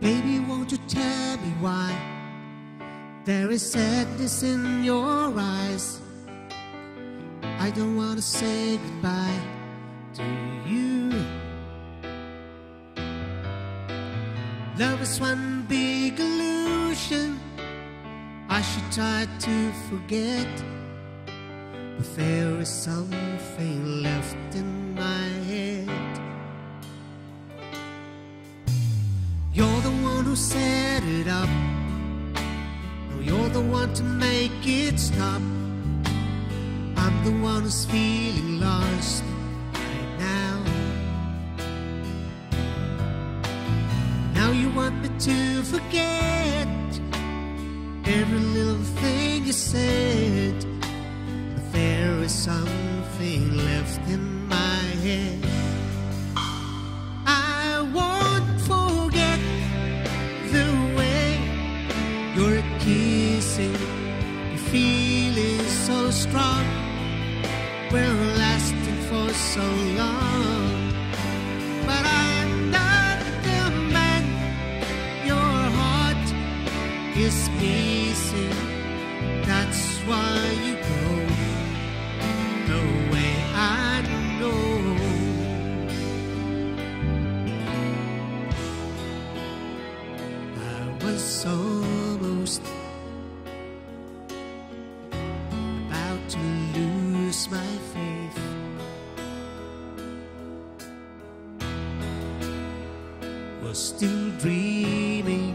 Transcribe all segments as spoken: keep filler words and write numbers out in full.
Baby, won't you tell me why there is sadness in your eyes? I don't want to say goodbye to you. Love is one big illusion I should try to forget, but there is something left in my head. You're the one who set it up. No, you're the one to make it stop. I'm the one who's feeling lost right now. Now you want me to forget every little thing you said, but there is something left in my head. I won't forget the way you're kissing, your feeling so strong, we're lasting for so long. But I'm not the man your heart is missing. That's why you go the way I know. I was almost about to lose my faith. Was still dreaming,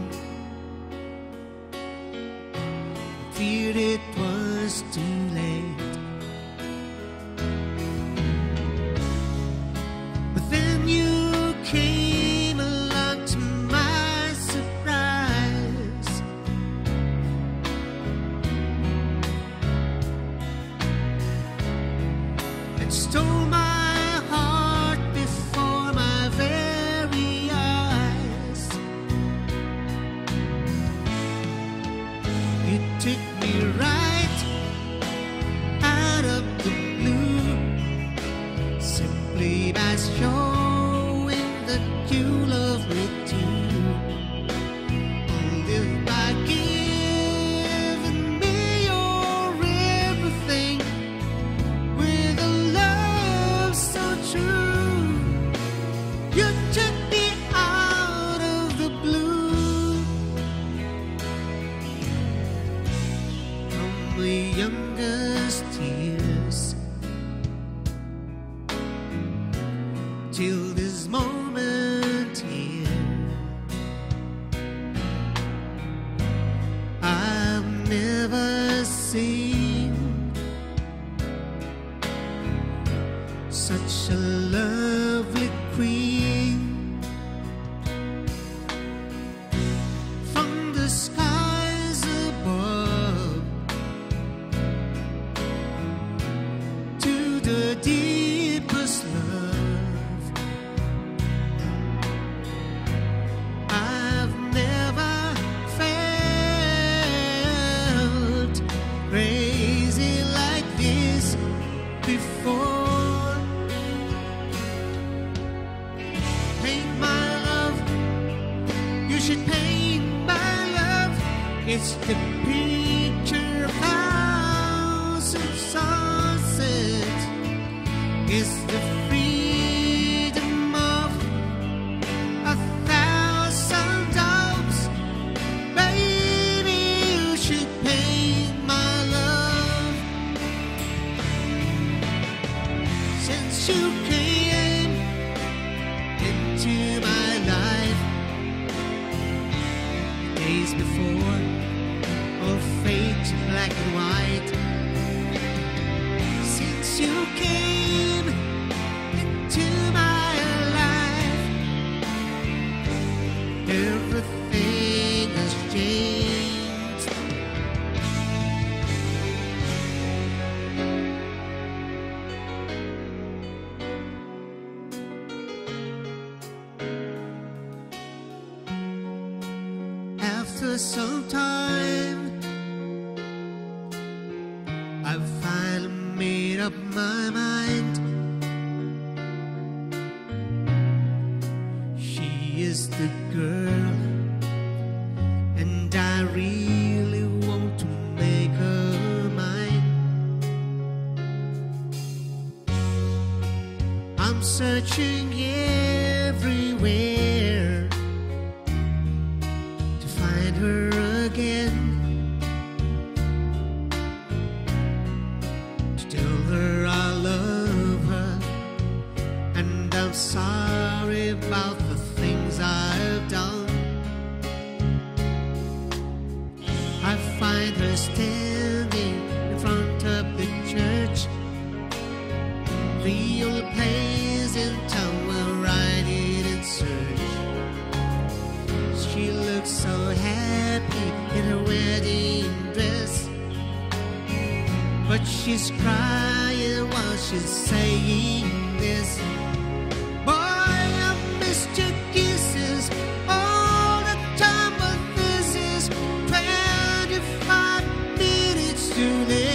feared it was too late. But then you came along to my surprise, and stole my heart before my very eyes. You took me right out of the blue, simply by showing that you love me too. Only by giving me your everything with a love so true. You took me out of the blue, from the youngest tears till this moment here. I've never seen such a lovely queen. From the skies above to the deepest love, I've never felt crazy like this before. Paint my love, you should paint my love. It's the picture of thousand sunsets. It's the freedom of a thousand doves. Baby, you should paint my love. Since you came into my life, days before all fade to black and white. Since you came into my life, everything has changed. After some time, I've finally made up my mind. She is the girl searching everywhere to find her again, to tell her I love her and I'm sorry about the things I've done. I find her standing in front of the church, the only place in town where I didn't search. She looks so happy in her wedding dress, but she's crying while she's saying this: boy, I missed your kisses all the time, but this is twenty-five minutes too late.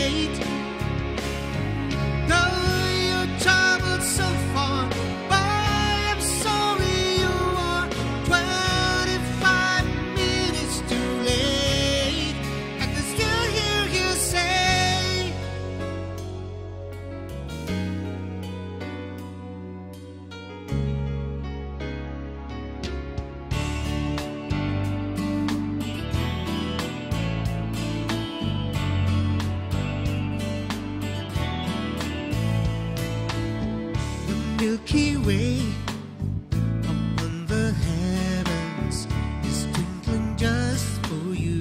Milky Way up in the heavens is twinkling just for you.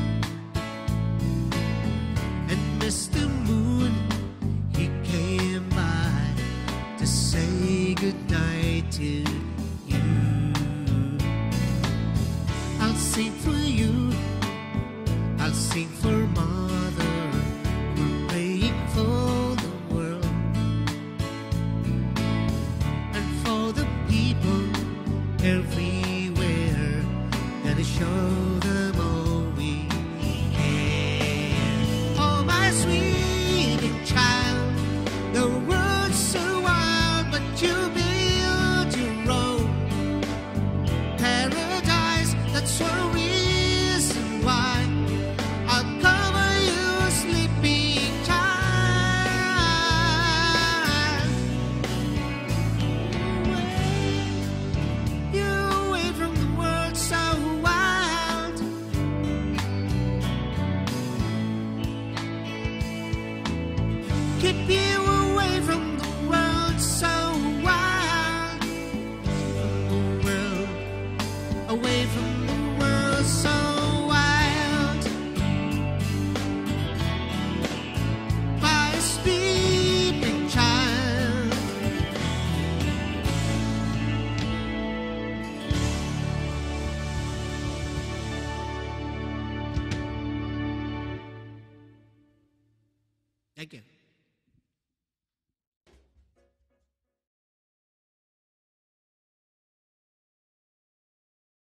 And Mister Moon, he came by to say goodnight to you. I'll sing for you, I'll sing for Mother, we're praying for the world. Everywhere, and show them all we can. Oh, my sweet child, the world's so wild, but you build your own paradise. That's one reason why I'll cover you, sleeping child. You away from the world so wild. Keep you away from the world so wild. From the world, away from the world so wild. By a sleeping child. Thank you.